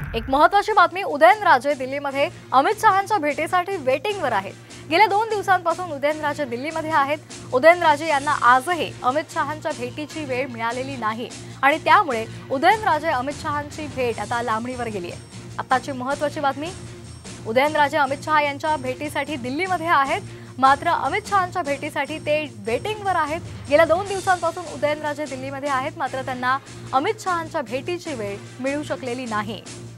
एक महत्त्वाची बातमी, उदयनराजे दिल्लीमध्ये अमित शहांच्या भेटीसाठी वेटिंगवर आहेत। गेल्या 2 दिवसांपासून उदयनराजे दिल्लीमध्ये आहेत। उदयनराजे यांना आजही अमित शहांच्या भेटीची वेळ मिळालेली नाही आणि त्यामुळे उदयनराजे अमित शहांची भेट आता लांबणीवर गेली आहे। आताची महत्त्वाची बातमी, उदयनराजे अमित शहा यांच्या भेटीसाठी दिल्लीमध्ये आहेत, मात्र अमित शहांच्या भेटीसाठी ते वेटिंगवर आहेत। गेल्या 2 दिवसांपासून उदयनराजे दिल्लीमध्ये आहेत, मात्र त्यांना अमित शहांच्या भेटीची वेळ मिळू शकलेली नाही।